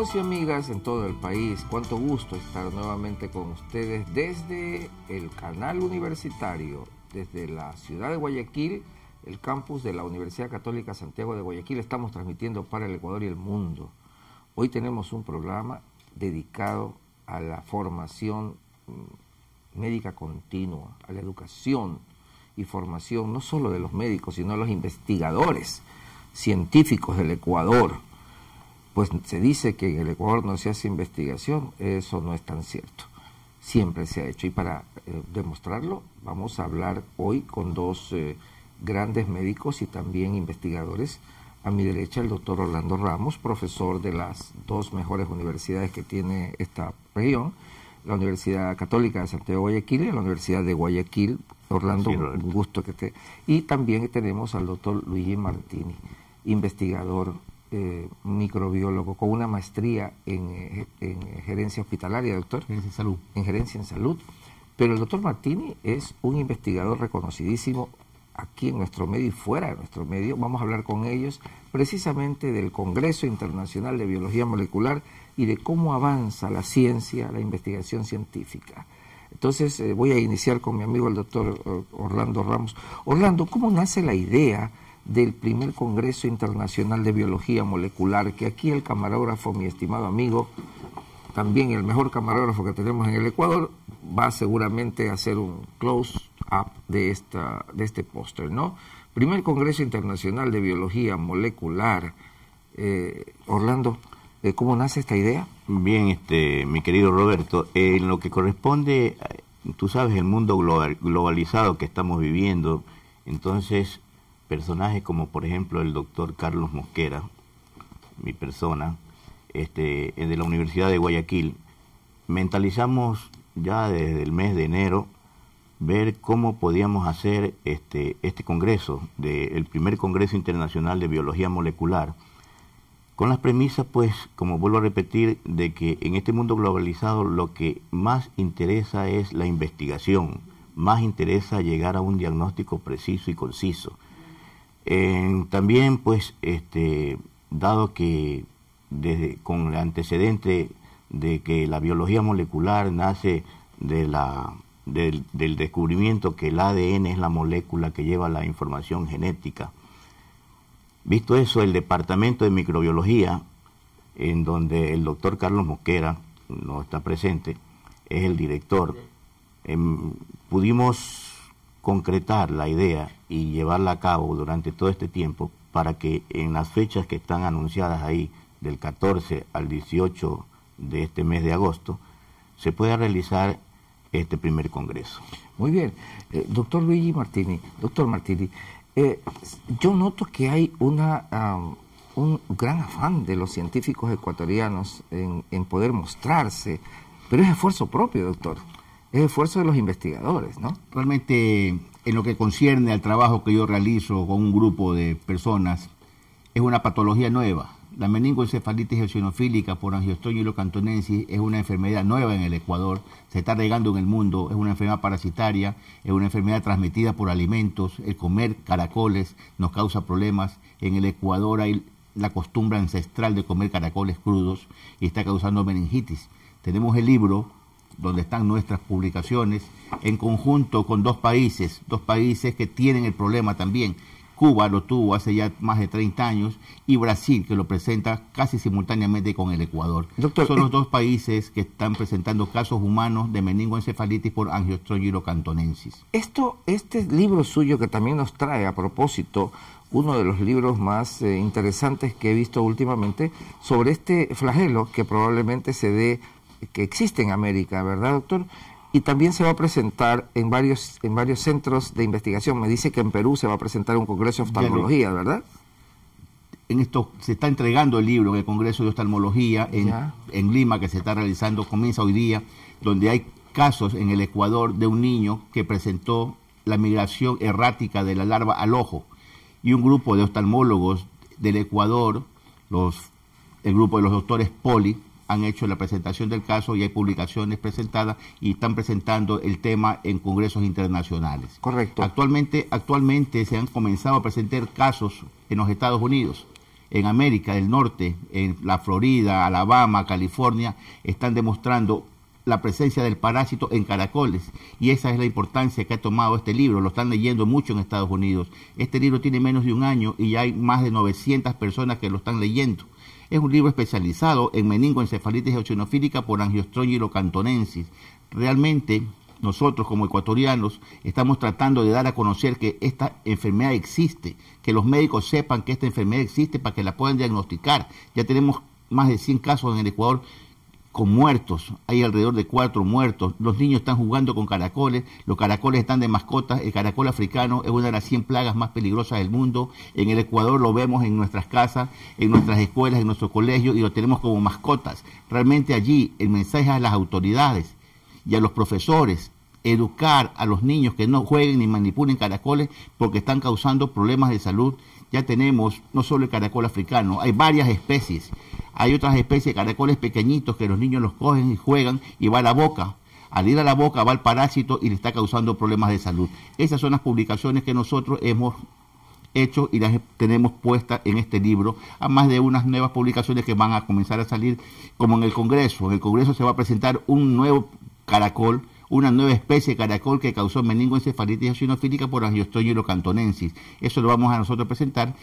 Amigos y amigas en todo el país, cuánto gusto estar nuevamente con ustedes desde el canal universitario, desde la ciudad de Guayaquil, el campus de la Universidad Católica Santiago de Guayaquil. Estamos transmitiendo para el Ecuador y el mundo. Hoy tenemos un programa dedicado a la formación médica continua, a la educación y formación no solo de los médicos, sino de los investigadores científicos del Ecuador. Pues se dice que en el Ecuador no se hace investigación, eso no es tan cierto. Siempre se ha hecho. Y para demostrarlo, vamos a hablar hoy con dos grandes médicos y también investigadores. A mi derecha, el doctor Orlando Ramos, profesor de las dos mejores universidades que tiene esta región, la Universidad Católica de Santiago de Guayaquil y la Universidad de Guayaquil. Orlando, sí, un gusto que esté. Y también tenemos al doctor Luigi Martini, investigador, microbiólogo, con una maestría en gerencia hospitalaria, doctor. Gerencia en salud. En gerencia en salud. Pero el doctor Martini es un investigador reconocidísimo aquí en nuestro medio y fuera de nuestro medio. Vamos a hablar con ellos precisamente del Congreso Internacional de Biología Molecular y de cómo avanza la ciencia, la investigación científica. Entonces voy a iniciar con mi amigo el doctor Orlando Ramos. Orlando, ¿cómo nace la idea del primer Congreso Internacional de Biología Molecular, que aquí el camarógrafo, mi estimado amigo, también el mejor camarógrafo que tenemos en el Ecuador, va seguramente a hacer un close-up de este póster, ¿no? Primer Congreso Internacional de Biología Molecular. Orlando, ¿cómo nace esta idea? Bien, mi querido Roberto, en lo que corresponde, tú sabes, el mundo globalizado que estamos viviendo, entonces personajes como por ejemplo el doctor Carlos Mosquera, mi persona, de la Universidad de Guayaquil, mentalizamos ya desde el mes de enero ver cómo podíamos hacer este congreso, el primer Congreso Internacional de Biología Molecular, con las premisas, pues, como vuelvo a repetir, de que en este mundo globalizado lo que más interesa es la investigación, más interesa llegar a un diagnóstico preciso y conciso. También, pues, dado que con el antecedente de que la biología molecular nace del descubrimiento que el ADN es la molécula que lleva la información genética. Visto eso, el Departamento de Microbiología, en donde el doctor Carlos Mosquera no está presente, es el director, pudimos concretar la idea y llevarla a cabo durante todo este tiempo para que en las fechas que están anunciadas ahí, del 14 al 18 de este mes de agosto, se pueda realizar este primer congreso. Muy bien. Doctor Luigi Martini, yo noto que hay un gran afán de los científicos ecuatorianos en poder mostrarse, pero es esfuerzo propio, doctor. Es esfuerzo de los investigadores, ¿no? Realmente, en lo que concierne al trabajo que yo realizo con un grupo de personas, es una patología nueva. La meningoencefalitis eosinofílica por Angiostrongylus cantonensis es una enfermedad nueva en el Ecuador, se está regando en el mundo, es una enfermedad parasitaria, es una enfermedad transmitida por alimentos. El comer caracoles nos causa problemas. En el Ecuador hay la costumbre ancestral de comer caracoles crudos y está causando meningitis. Tenemos el libro donde están nuestras publicaciones, en conjunto con dos países que tienen el problema también. Cuba lo tuvo hace ya más de 30 años y Brasil, que lo presenta casi simultáneamente con el Ecuador. Doctor, son los dos países que están presentando casos humanos de meningoencefalitis por Angiostrongylus cantonensis. Este libro suyo que también nos trae a propósito uno de los libros más interesantes que he visto últimamente sobre este flagelo que probablemente que existe en América, ¿verdad, doctor? Y también se va a presentar en varios centros de investigación. Me dice que en Perú se va a presentar un congreso de oftalmología, ¿verdad? En esto se está entregando el libro en el Congreso de Oftalmología en Lima, que se está realizando, comienza hoy día, donde hay casos en el Ecuador de un niño que presentó la migración errática de la larva al ojo. Y un grupo de oftalmólogos del Ecuador, el grupo de los doctores Poli, han hecho la presentación del caso y hay publicaciones presentadas y están presentando el tema en congresos internacionales. Correcto. Actualmente se han comenzado a presentar casos en los Estados Unidos. en América del Norte, en la Florida, Alabama, California, están demostrando la presencia del parásito en caracoles, y esa es la importancia que ha tomado este libro. Lo están leyendo mucho en Estados Unidos. Este libro tiene menos de un año y ya hay más de 900 personas que lo están leyendo. Es un libro especializado en meningoencefalitis eosinofílica por Angiostrógilo cantonensis. Realmente nosotros como ecuatorianos estamos tratando de dar a conocer que esta enfermedad existe, que los médicos sepan que esta enfermedad existe para que la puedan diagnosticar. Ya tenemos más de 100 casos en el Ecuador con muertos, hay alrededor de 4 muertos. Los niños están jugando con caracoles, los caracoles están de mascotas. El caracol africano es una de las 100 plagas más peligrosas del mundo. En el Ecuador lo vemos en nuestras casas, en nuestras escuelas, en nuestros colegios, y lo tenemos como mascotas. Realmente allí el mensaje a las autoridades y a los profesores: educar a los niños que no jueguen ni manipulen caracoles porque están causando problemas de salud. Ya tenemos no solo el caracol africano, hay varias especies. Hay otras especies de caracoles pequeñitos que los niños los cogen y juegan y va a la boca. Al ir a la boca va el parásito y le está causando problemas de salud. Esas son las publicaciones que nosotros hemos hecho y las tenemos puestas en este libro, además de unas nuevas publicaciones que van a comenzar a salir, como en el Congreso. En el Congreso se va a presentar un nuevo caracol, una nueva especie de caracol que causó meningoencefalitis eosinofílica por Angiostrógilo cantonensis. Eso lo vamos a nosotros presentar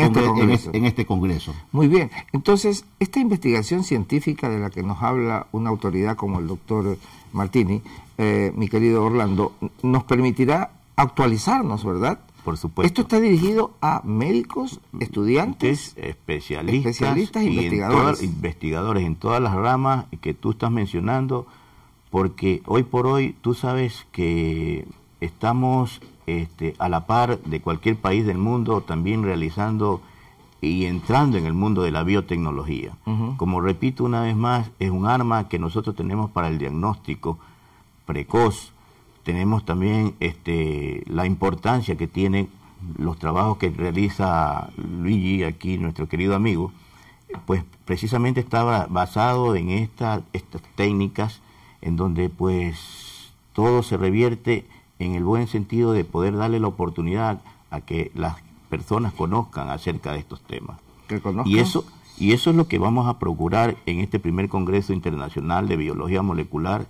en este congreso. Muy bien. Entonces, esta investigación científica de la que nos habla una autoridad como el doctor Martini, mi querido Orlando, nos permitirá actualizarnos, ¿verdad? Por supuesto. Esto está dirigido a médicos, estudiantes, especialistas investigadores. Investigadores en todas las ramas que tú estás mencionando, porque hoy por hoy tú sabes que estamos a la par de cualquier país del mundo también realizando y entrando en el mundo de la biotecnología. Como repito una vez más, es un arma que nosotros tenemos para el diagnóstico precoz. Tenemos también la importancia que tienen los trabajos que realiza Luigi, aquí nuestro querido amigo, pues precisamente estaba basado en estas técnicas en donde pues todo se revierte en el buen sentido de poder darle la oportunidad a que las personas conozcan acerca de estos temas. Y eso es lo que vamos a procurar en este primer Congreso Internacional de Biología Molecular,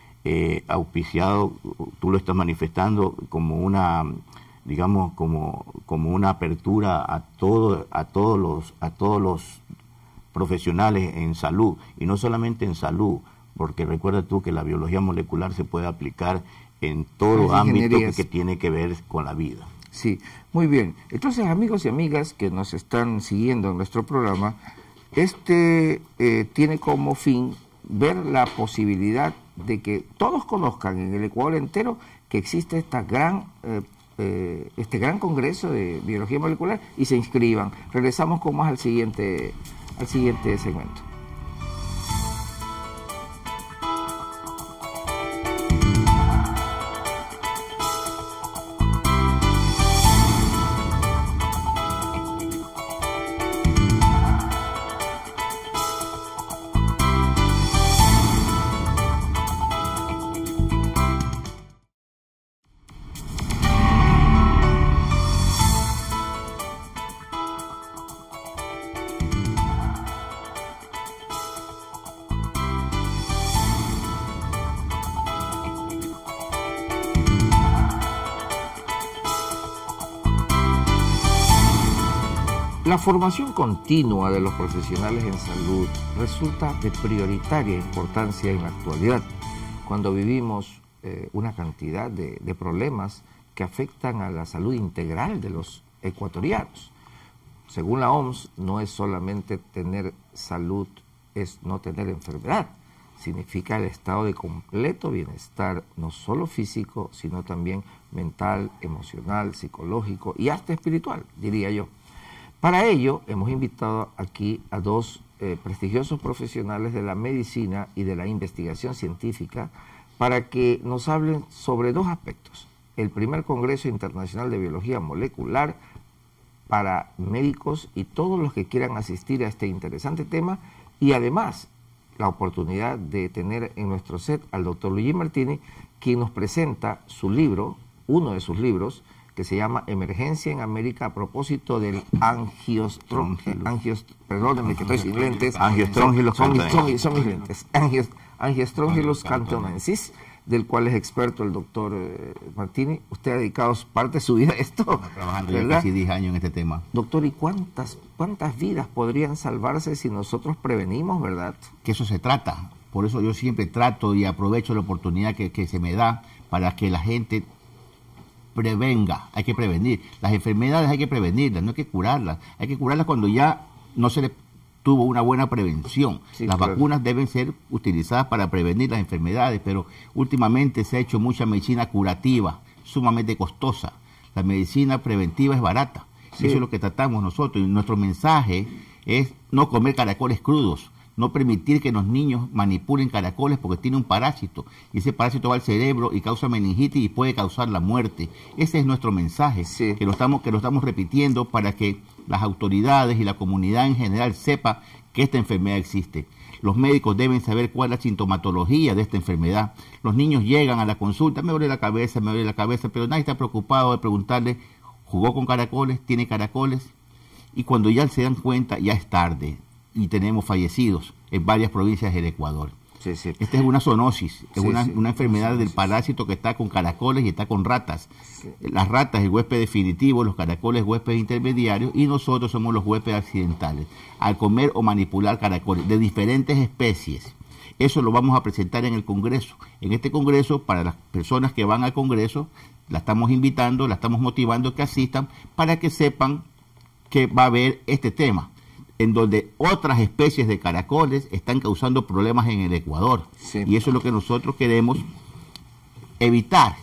auspiciado, tú lo estás manifestando como una, digamos, como una apertura a todos los profesionales en salud, y no solamente en salud, porque recuerda tú que la biología molecular se puede aplicar en todo ámbito que tiene que ver con la vida. Sí, muy bien. Entonces, amigos y amigas que nos están siguiendo en nuestro programa, tiene como fin ver la posibilidad de que todos conozcan en el Ecuador entero que existe este gran congreso de biología molecular y se inscriban. Regresamos con más al siguiente segmento. La formación continua de los profesionales en salud resulta de prioritaria importancia en la actualidad, cuando vivimos una cantidad de problemas que afectan a la salud integral de los ecuatorianos. Según la OMS, no es solamente tener salud, es no tener enfermedad. Significa el estado de completo bienestar, no solo físico, sino también mental, emocional, psicológico y hasta espiritual, diría yo. Para ello, hemos invitado aquí a dos prestigiosos profesionales de la medicina y de la investigación científica para que nos hablen sobre dos aspectos. El primer Congreso Internacional de Biología Molecular para médicos y todos los que quieran asistir a este interesante tema, y además la oportunidad de tener en nuestro set al doctor Luigi Martini, quien nos presenta su libro, uno de sus libros, que se llama Emergencia en América a propósito del perdónenme que estoy sin lentes. Angiostrongylus cantonensis. Son mis lentes. Angiostrongylus cantonensis, del cual es experto el doctor Martini. Usted ha dedicado parte de su vida a esto. Trabajando ya casi 10 años en este tema. Doctor, ¿y cuántas vidas podrían salvarse si nosotros prevenimos, verdad? Que eso se trata. Por eso yo siempre trato y aprovecho la oportunidad que se me da para que la gente prevenga. Hay que prevenir. Las enfermedades hay que prevenirlas, no hay que curarlas. Hay que curarlas cuando ya no se le tuvo una buena prevención. Sí, las claro. vacunas deben ser utilizadas para prevenir las enfermedades, pero últimamente se ha hecho mucha medicina curativa, sumamente costosa. La medicina preventiva es barata. Sí. Eso es lo que tratamos nosotros. Y nuestro mensaje es no comer caracoles crudos, no permitir que los niños manipulen caracoles porque tiene un parásito. Y ese parásito va al cerebro y causa meningitis y puede causar la muerte. Ese es nuestro mensaje, Sí. que lo estamos repitiendo para que las autoridades y la comunidad en general sepa que esta enfermedad existe. Los médicos deben saber cuál es la sintomatología de esta enfermedad. Los niños llegan a la consulta, me duele la cabeza, pero nadie está preocupado de preguntarle, ¿jugó con caracoles? ¿Tiene caracoles? Y cuando ya se dan cuenta, ya es tarde y tenemos fallecidos en varias provincias del Ecuador. Sí, sí. Esta es una zoonosis, es Sí, una sí. enfermedad del parásito que está con caracoles y está con ratas. Las ratas, el huésped definitivo, los caracoles, huéspedes intermediarios, y nosotros somos los huéspedes accidentales. Al comer o manipular caracoles de diferentes especies. Eso lo vamos a presentar en el Congreso. En este Congreso, para las personas que van al Congreso, la estamos invitando, la estamos motivando a que asistan para que sepan que va a haber este tema, en donde otras especies de caracoles están causando problemas en el Ecuador. Sí. Y eso es lo que nosotros queremos evitar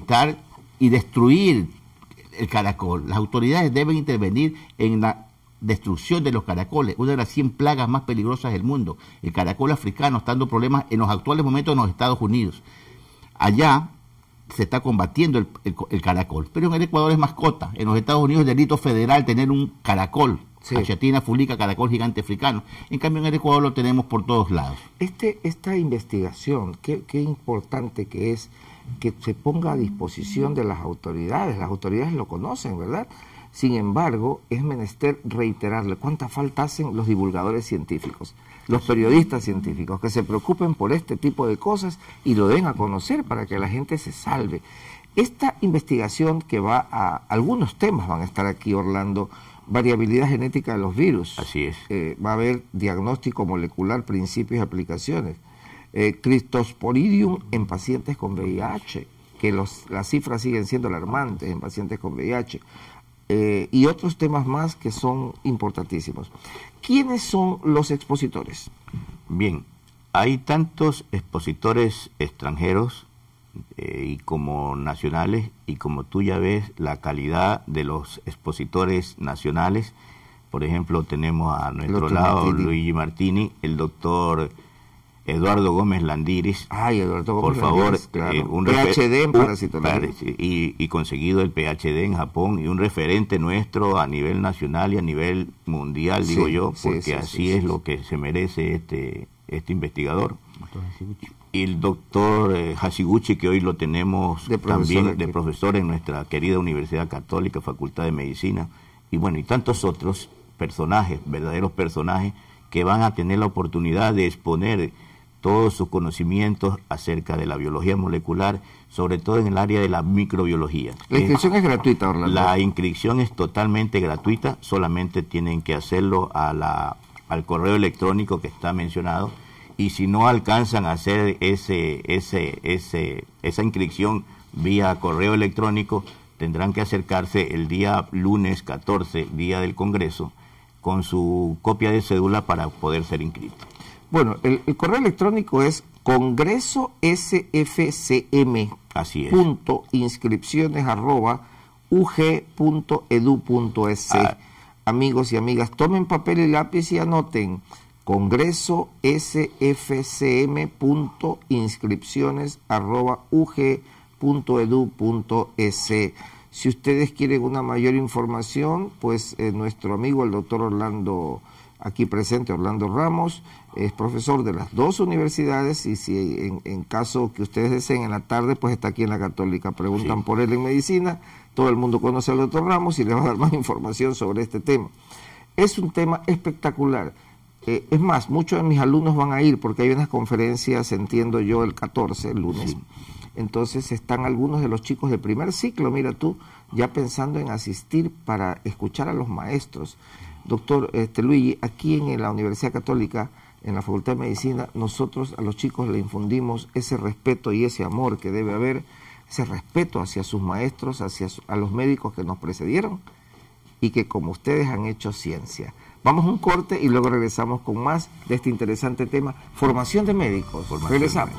y destruir el caracol. Las autoridades deben intervenir en la destrucción de los caracoles, una de las 100 plagas más peligrosas del mundo. El caracol africano está dando problemas en los actuales momentos en los Estados Unidos. Allá se está combatiendo el caracol, pero en el Ecuador es mascota. En los Estados Unidos es delito federal tener un caracol. Sí. Achatina fulica, caracol gigante africano. En cambio en el Ecuador lo tenemos por todos lados. Esta investigación, qué importante que es que se ponga a disposición de las autoridades. Las autoridades lo conocen, ¿verdad? Sin embargo, es menester reiterarle cuánta falta hacen los divulgadores científicos, los periodistas científicos, que se preocupen por este tipo de cosas y lo den a conocer para que la gente se salve. Esta investigación que va a algunos temas van a estar aquí, Orlando: variabilidad genética de los virus. Así es. Va a haber diagnóstico molecular, principios y aplicaciones. Cryptosporidium en pacientes con VIH, que las cifras siguen siendo alarmantes en pacientes con VIH. Y otros temas más que son importantísimos. ¿Quiénes son los expositores? Bien, hay tantos expositores extranjeros y como nacionales, y como tú ya ves la calidad de los expositores nacionales. Por ejemplo, tenemos a nuestro lado Luigi Martini, el doctor Eduardo Gómez Landiris. Ay, Eduardo Gómez por favor, Landiris, claro. un PhD en parasitología. Y conseguido el PhD en Japón, y un referente nuestro a nivel nacional y a nivel mundial, digo yo, porque así es lo que se merece este investigador. Y el doctor Hashiguchi, que hoy lo tenemos también de profesor en nuestra querida Universidad Católica, Facultad de Medicina, y bueno, y tantos otros personajes, verdaderos personajes, que van a tener la oportunidad de exponer todos sus conocimientos acerca de la biología molecular, sobre todo en el área de la microbiología. La inscripción es gratuita, Orlando. La inscripción es totalmente gratuita, solamente tienen que hacerlo al correo electrónico que está mencionado, y si no alcanzan a hacer esa inscripción vía correo electrónico, tendrán que acercarse el día lunes 14, día del Congreso, con su copia de cédula para poder ser inscrito. Bueno, el correo electrónico es congresosfcm. Así es. .inscripciones@ug.edu.es. Amigos y amigas, tomen papel y lápiz y anoten congresosfcm.inscripciones@ug.edu.es. Si ustedes quieren una mayor información, pues nuestro amigo el doctor Orlando aquí presente Orlando Ramos, es profesor de las dos universidades, y si en caso que ustedes deseen en la tarde, pues está aquí en la Católica. Preguntan por él en medicina, todo el mundo conoce al doctor Ramos y les va a dar más información sobre este tema. Es un tema espectacular. Es más, muchos de mis alumnos van a ir porque hay unas conferencias, entiendo yo, el 14, el lunes. Sí. Entonces están algunos de los chicos del primer ciclo, mira tú, ya pensando en asistir para escuchar a los maestros. Doctor Luigi, aquí en la Universidad Católica, en la Facultad de Medicina, nosotros a los chicos le infundimos ese respeto y ese amor que debe haber, ese respeto hacia sus maestros, a los médicos que nos precedieron y que como ustedes han hecho ciencia. Vamos a un corte y luego regresamos con más de este interesante tema, formación de médicos. Regresamos.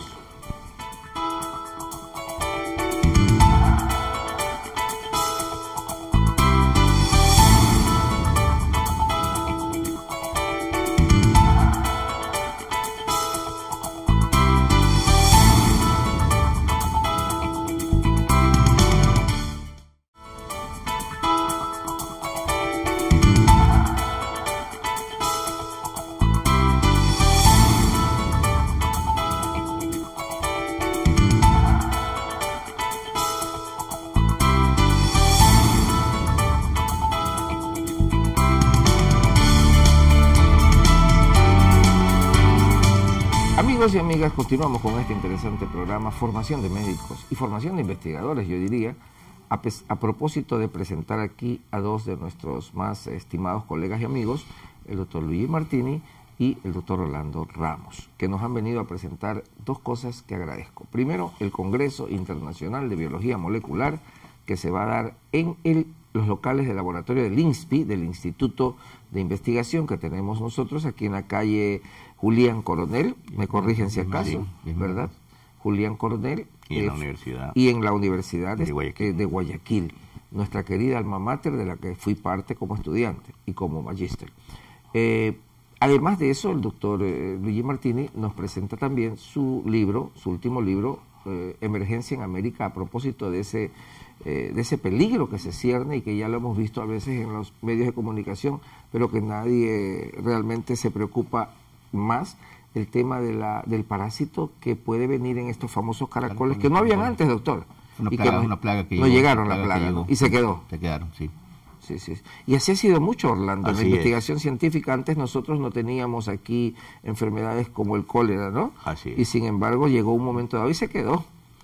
Amigos y amigas, continuamos con este interesante programa, formación de médicos y formación de investigadores, yo diría, a propósito de presentar aquí a dos de nuestros más estimados colegas y amigos, el doctor Luigi Martini y el doctor Orlando Ramos, que nos han venido a presentar dos cosas que agradezco. Primero, el Congreso Internacional de Biología Molecular, que se va a dar en los locales del laboratorio del INSPI, del Instituto de Investigación que tenemos nosotros aquí en la calle Julián Coronel, me corrigen si acaso, sí, ¿verdad? Julián Coronel. Y en la universidad. Y en la Universidad de Guayaquil, nuestra querida alma mater de la que fui parte como estudiante y como magíster. Además de eso, el doctor Luigi Martini nos presenta también su libro, su último libro, Emergencia en América, a propósito de ese peligro que se cierne y que ya lo hemos visto a veces en los medios de comunicación, pero que nadie realmente se preocupa más, el tema del parásito que puede venir en estos famosos caracoles que no habían antes, doctor. Una plaga que no llegaron la plaga, ¿no? Y se quedó. Se quedaron, sí. Sí, sí. Y así ha sido mucho, Orlando. En la investigación científica antes nosotros no teníamos aquí enfermedades como el cólera, ¿no? Así es. Y sin embargo llegó un momento dado y se quedó.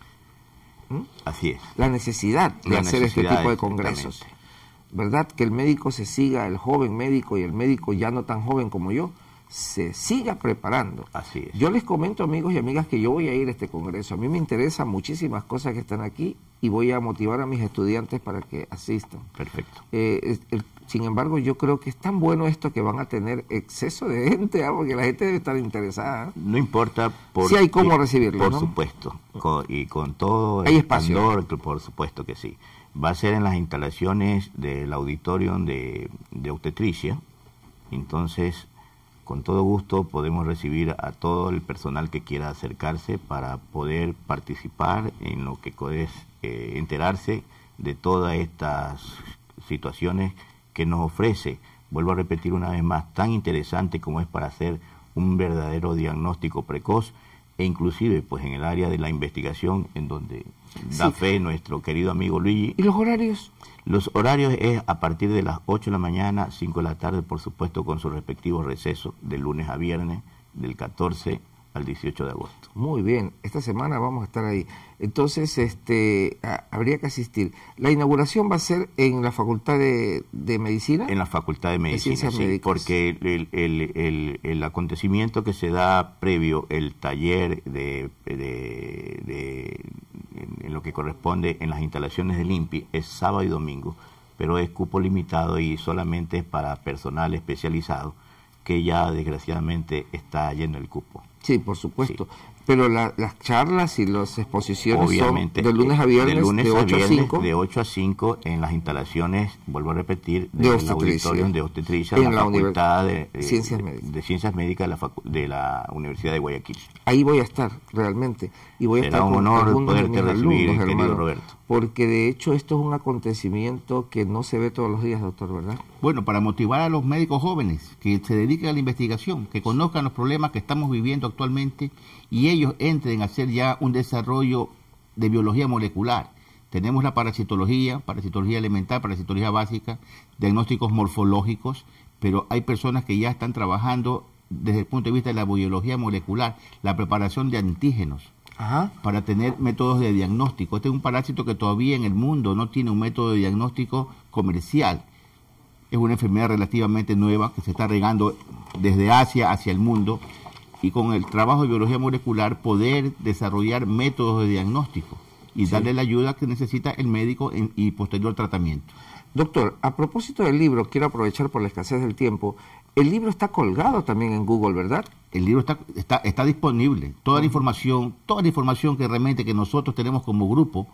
Así es. La necesidad de hacer este tipo de congresos. ¿Verdad? Que el médico se siga, el joven médico y el médico ya no tan joven como yo, se siga preparando. Así es. Yo les comento, amigos y amigas, que yo voy a ir a este congreso. A mí me interesan muchísimas cosas que están aquí y voy a motivar a mis estudiantes para que asistan. Perfecto. Sin embargo, yo creo que es tan bueno esto que van a tener exceso de gente, porque la gente debe estar interesada. No importa si hay cómo recibirlo, por ¿no? supuesto, y con todo ¿hay espacio? Candor, por supuesto que sí. Va a ser en las instalaciones del auditorium de obstetricia. Entonces, con todo gusto podemos recibir a todo el personal que quiera acercarse para poder participar en lo que es enterarse de todas estas situaciones que nos ofrece, vuelvo a repetir una vez más, tan interesante como es para hacer un verdadero diagnóstico precoz e inclusive pues en el área de la investigación en donde da fe nuestro querido amigo Luigi. ¿Y los horarios? Los horarios es a partir de las 8 de la mañana, 5 de la tarde, por supuesto con sus respectivos recesos, de lunes a viernes, del 14 al 18 de agosto. Muy bien, esta semana vamos a estar ahí. Entonces, habría que asistir. ¿La inauguración va a ser en la Facultad de Medicina? En la Facultad de Medicina, Ciencias sí, Médicas. Porque el acontecimiento que se da previo, el taller en lo que corresponde en las instalaciones del INPI, es sábado y domingo, pero es cupo limitado y solamente es para personal especializado, que ya desgraciadamente está lleno el cupo. Sí, por supuesto. Sí. Pero las charlas y las exposiciones obviamente, son de lunes a viernes, de 8 a 5. De 8 a 5 en las instalaciones, vuelvo a repetir, del auditorium de obstetricia, en la Facultad de Ciencias Médicas de la Universidad de Guayaquil. Ahí voy a estar, realmente. Y voy a estar un con honor poderte recibir, alumnos, querido hermano, Roberto. Porque de hecho esto es un acontecimiento que no se ve todos los días, doctor, ¿verdad? Bueno, para motivar a los médicos jóvenes que se dediquen a la investigación, que conozcan los problemas que estamos viviendo actualmente y ellos entren a hacer ya un desarrollo de biología molecular. Tenemos la parasitología elemental, parasitología básica, diagnósticos morfológicos, pero hay personas que ya están trabajando desde el punto de vista de la biología molecular, la preparación de antígenos. Ajá. Para tener métodos de diagnóstico. Este es un parásito que todavía en el mundo no tiene un método de diagnóstico comercial. Es una enfermedad relativamente nueva que se está regando desde Asia hacia el mundo, y con el trabajo de biología molecular poder desarrollar métodos de diagnóstico y darle la ayuda que necesita el médico y posterior tratamiento. Doctor, a propósito del libro, quiero aprovechar por la escasez del tiempo, el libro está colgado también en Google, ¿verdad? El libro está disponible. Toda la información que realmente que nosotros tenemos como grupo,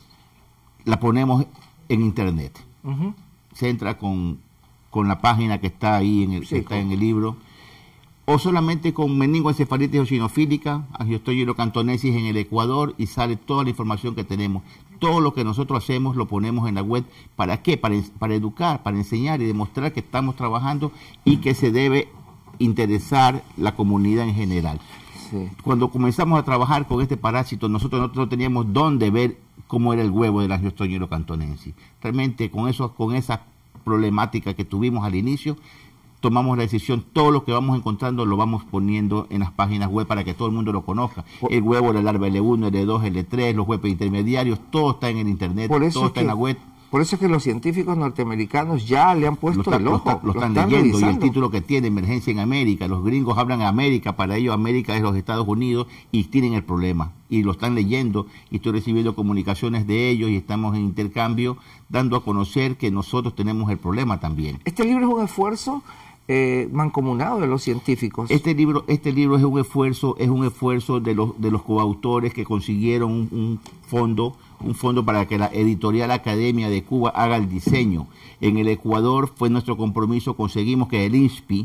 la ponemos en internet. Se entra con la página que está ahí en el libro, o solamente con meningoencefalitis eosinofílica, angiostoilocantonesis en el Ecuador, y sale toda la información que tenemos. Todo lo que nosotros hacemos lo ponemos en la web. ¿Para qué? Para educar, para enseñar y demostrar que estamos trabajando y que se debe interesar la comunidad en general. Sí. Cuando comenzamos a trabajar con este parásito, nosotros no teníamos dónde ver cómo era el huevo de la angiostoilocantonensis. Realmente con esa problemática que tuvimos al inicio, tomamos la decisión, todo lo que vamos encontrando lo vamos poniendo en las páginas web para que todo el mundo lo conozca. El huevo, la larva L1, L2, L3, los huevos intermediarios, todo está en el internet, todo está en la web. Por eso es que los científicos norteamericanos ya le han puesto el ojo. Lo están leyendo, revisando. Y el título que tiene, Emergencia en América. Los gringos hablan de América, para ellos América es los Estados Unidos, y tienen el problema. Y lo están leyendo, y estoy recibiendo comunicaciones de ellos, y estamos en intercambio, dando a conocer que nosotros tenemos el problema también. Este libro es un esfuerzo mancomunado de los científicos. Este libro es un esfuerzo de los coautores que consiguieron un fondo para que la Editorial Academia de Cuba haga el diseño. En el Ecuador fue nuestro compromiso, conseguimos que el INSPI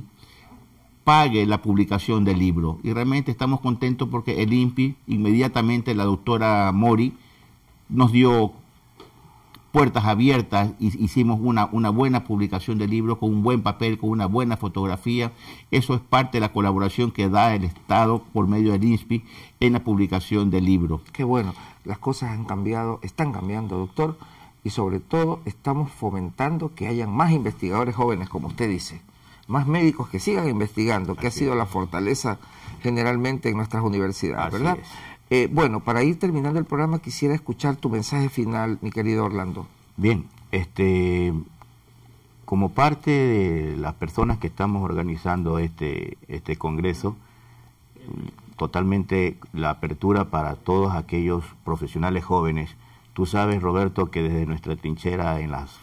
pague la publicación del libro, y realmente estamos contentos porque el INSPI, inmediatamente la doctora Mori nos dio puertas abiertas, hicimos una buena publicación del libro con un buen papel, con una buena fotografía. Eso es parte de la colaboración que da el Estado por medio del INSPI en la publicación del libro. Qué bueno, las cosas están cambiando, doctor, y sobre todo estamos fomentando que hayan más investigadores jóvenes, como usted dice, más médicos que sigan investigando, que ha sido la fortaleza generalmente en nuestras universidades, ¿verdad? Bueno, para ir terminando el programa, quisiera escuchar tu mensaje final, mi querido Orlando. Bien, como parte de las personas que estamos organizando este congreso, totalmente la apertura para todos aquellos profesionales jóvenes. Tú sabes, Roberto, que desde nuestra trinchera en las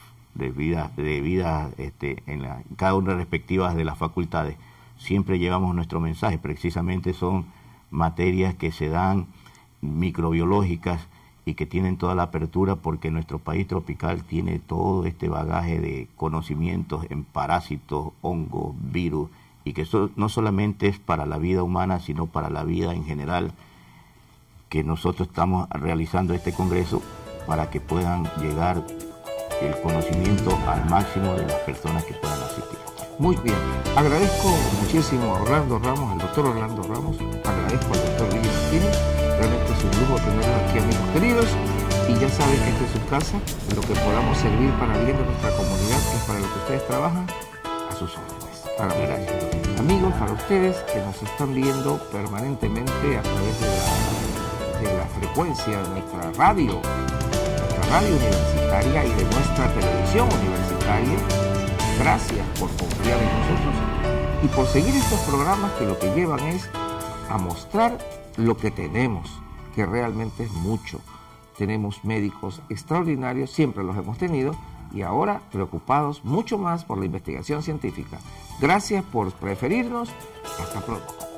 cada una respectivas de las facultades, siempre llevamos nuestro mensaje. Precisamente son materias que se dan microbiológicas y que tienen toda la apertura, porque nuestro país tropical tiene todo este bagaje de conocimientos en parásitos, hongos, virus, y que eso no solamente es para la vida humana, sino para la vida en general, que nosotros estamos realizando este congreso para que puedan llegar el conocimiento al máximo de las personas que puedan asistir. Muy bien, agradezco muchísimo a Orlando Ramos, al doctor Orlando Ramos, agradezco al doctor Guillermo Martínez, realmente es un lujo tenerlos aquí, amigos queridos, y ya saben que esta es su casa, lo que podamos servir para el bien de nuestra comunidad, que es para lo que ustedes trabajan, a sus órdenes. Gracias. Amigos, para ustedes que nos están viendo permanentemente a través de la frecuencia de nuestra radio universitaria y de nuestra televisión universitaria, gracias por confiar en nosotros y por seguir estos programas que lo que llevan es a mostrar lo que tenemos, que realmente es mucho. Tenemos médicos extraordinarios, siempre los hemos tenido, y ahora preocupados mucho más por la investigación científica. Gracias por preferirnos. Hasta pronto.